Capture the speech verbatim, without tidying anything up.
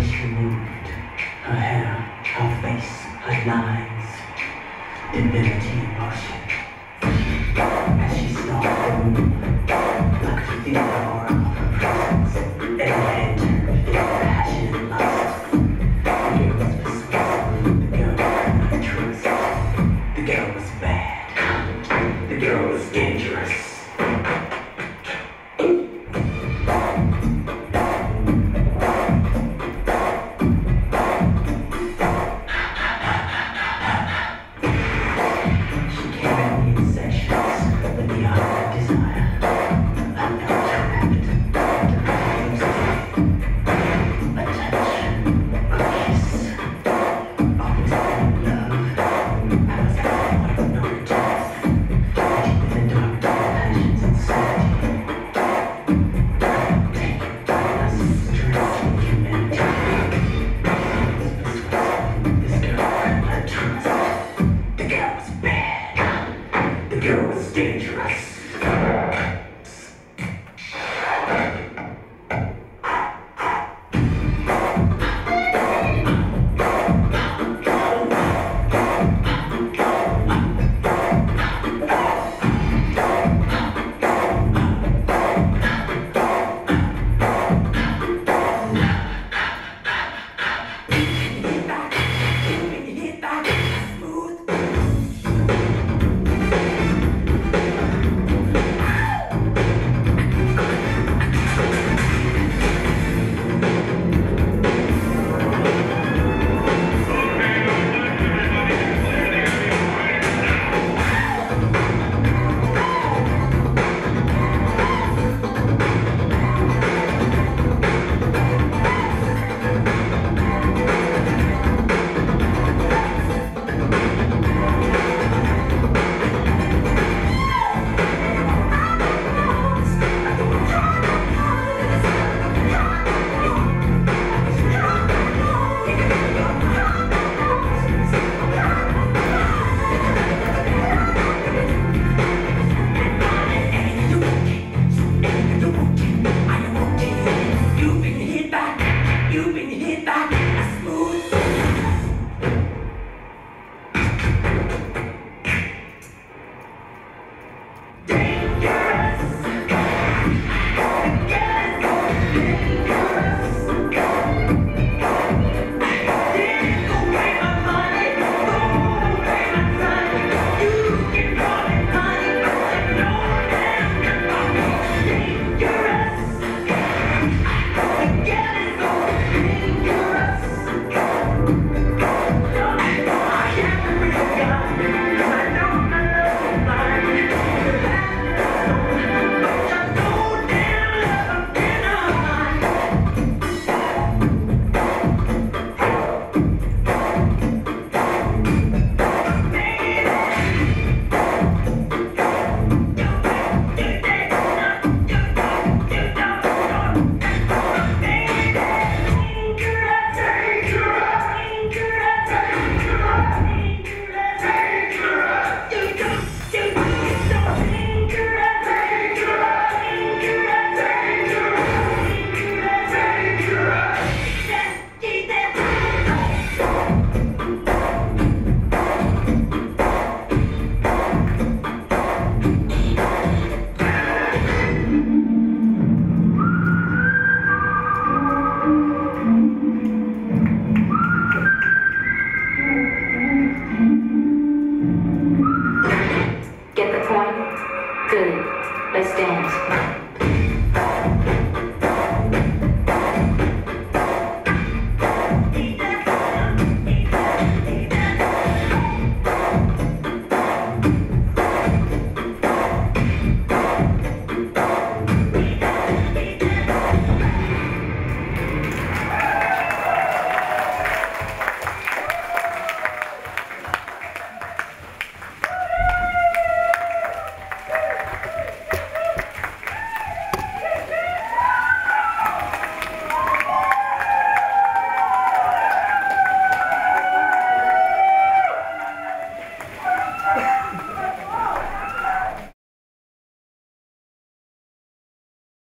she moved, her hair, her face, her lines, divinity in motion. As she stalked the room, I could feel the aura of her presence. Every head turned, filled with passion and lust. The girl was persuasive, the girl I could not trust. The girl was bad, the girl was dangerous. You've been hit back.